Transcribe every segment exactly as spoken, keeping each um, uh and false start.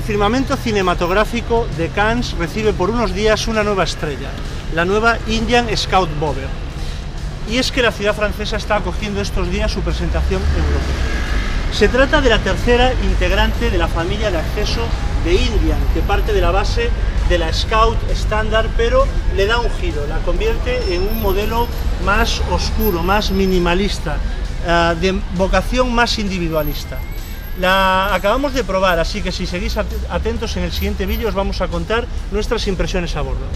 El firmamento cinematográfico de Cannes recibe por unos días una nueva estrella, la nueva Indian Scout Bover. Y es que la ciudad francesa está acogiendo estos días su presentación europea. Se trata de la tercera integrante de la familia de acceso de Indian, que parte de la base de la Scout estándar, pero le da un giro, la convierte en un modelo más oscuro, más minimalista, uh, de vocación más individualista. La acabamos de probar, así que si seguís atentos en el siguiente vídeo os vamos a contar nuestras impresiones a bordo.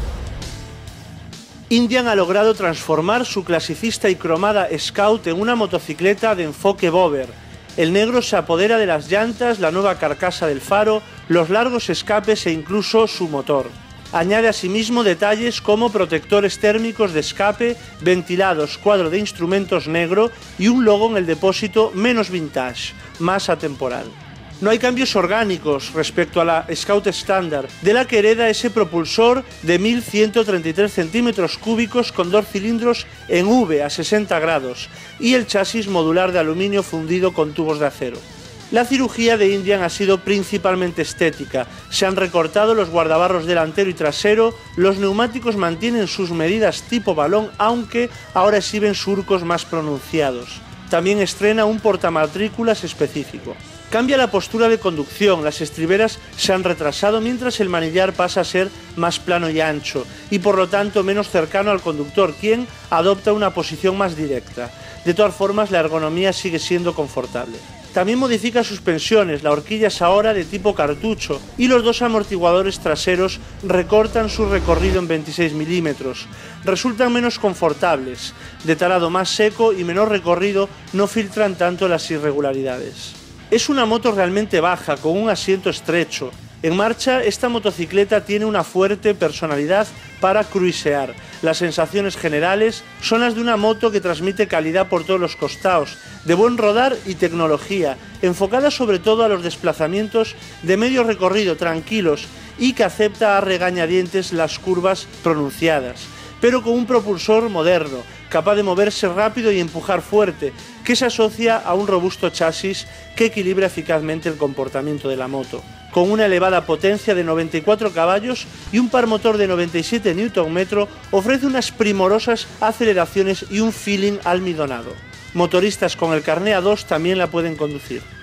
Indian ha logrado transformar su clasicista y cromada Scout en una motocicleta de enfoque Bover. El negro se apodera de las llantas, la nueva carcasa del faro, los largos escapes e incluso su motor. Añade asimismo detalles como protectores térmicos de escape, ventilados, cuadro de instrumentos negro y un logo en el depósito menos vintage, más atemporal. No hay cambios orgánicos respecto a la Scout estándar, de la que hereda ese propulsor de mil ciento treinta y tres centímetros cúbicos con dos cilindros en V a sesenta grados y el chasis modular de aluminio fundido con tubos de acero. La cirugía de Indian ha sido principalmente estética, se han recortado los guardabarros delantero y trasero, los neumáticos mantienen sus medidas tipo balón, aunque ahora exhiben surcos más pronunciados. También estrena un portamatrículas específico. Cambia la postura de conducción, las estriberas se han retrasado mientras el manillar pasa a ser más plano y ancho, y por lo tanto menos cercano al conductor, quien adopta una posición más directa. De todas formas, la ergonomía sigue siendo confortable. También modifica suspensiones, la horquilla es ahora de tipo cartucho y los dos amortiguadores traseros recortan su recorrido en veintiséis milímetros. Resultan menos confortables, de talado más seco y menor recorrido no filtran tanto las irregularidades. Es una moto realmente baja, con un asiento estrecho. En marcha, esta motocicleta tiene una fuerte personalidad para cruisear. Las sensaciones generales son las de una moto que transmite calidad por todos los costados, de buen rodar y tecnología, enfocada sobre todo a los desplazamientos de medio recorrido tranquilos y que acepta a regañadientes las curvas pronunciadas, pero con un propulsor moderno, capaz de moverse rápido y empujar fuerte, que se asocia a un robusto chasis que equilibra eficazmente el comportamiento de la moto. Con una elevada potencia de noventa y cuatro caballos y un par motor de noventa y siete newton metros, ofrece unas primorosas aceleraciones y un feeling almidonado. Motoristas con el carné A dos también la pueden conducir.